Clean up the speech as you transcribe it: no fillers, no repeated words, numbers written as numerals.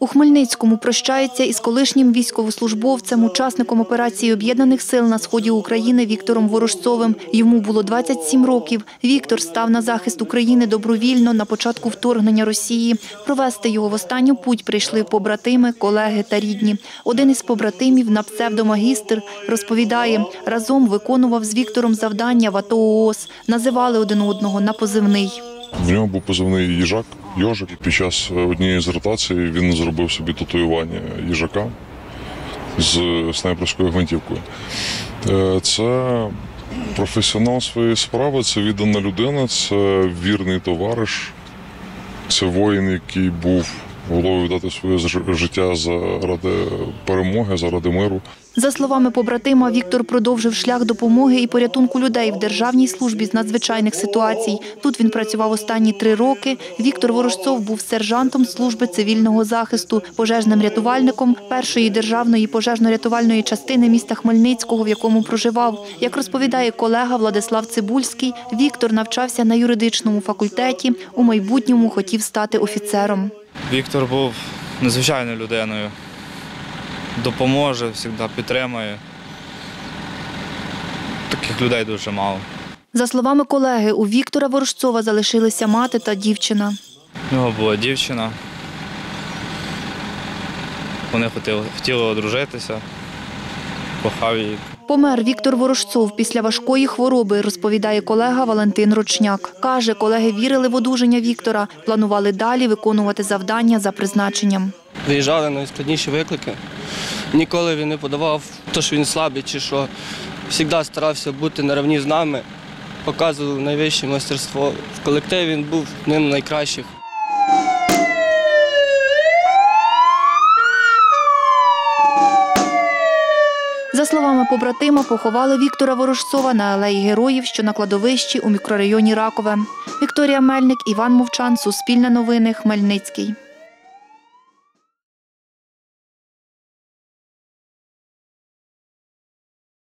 У Хмельницькому прощаються із колишнім військовослужбовцем, учасником операції Об'єднаних сил на сході України Віктором Ворожцовим. Йому було 27 років. Віктор став на захист України добровільно на початку вторгнення Росії. Провести його в останню путь прийшли побратими, колеги та рідні. Один із побратимів на псевдомагістр розповідає, разом виконував з Віктором завдання в АТО ООС. Називали один одного на позивний. В нього був позивний «Їжак», «Йожик». Під час однієї з ротацій він зробив собі татуювання їжака з снайперською гвинтівкою. Це професіонал своєї справи, це віддана людина, це вірний товариш, це воїн, який був готовий віддати своє життя заради перемоги, заради миру. За словами побратима, Віктор продовжив шлях допомоги і порятунку людей в Державній службі з надзвичайних ситуацій. Тут він працював останні 3 роки. Віктор Ворожцов був сержантом служби цивільного захисту, пожежним рятувальником першої державної пожежно-рятувальної частини міста Хмельницького, в якому проживав. Як розповідає колега Владислав Цибульський, Віктор навчався на юридичному факультеті, у майбутньому хотів стати офіцером. Віктор був незвичайною людиною. Допоможе, завжди підтримує. Таких людей дуже мало. За словами колеги, у Віктора Ворожцова залишилися мати та дівчина. У нього була дівчина. Вони хотіли одружитися, кохав її. Помер Віктор Ворожцов після важкої хвороби, розповідає колега Валентин Рочняк. Каже, колеги вірили в одужання Віктора, планували далі виконувати завдання за призначенням. Виїжджали на найскладніші виклики. Ніколи він не подавав, що він слабий чи що. Завжди старався бути на рівні з нами, показував найвище майстерство. В колективі він був одним з найкращих. За словами побратима, поховали Віктора Ворожцова на алеї Героїв, що на кладовищі у мікрорайоні Ракове. Вікторія Мельник, Іван Мовчан, Суспільне новини, Хмельницький.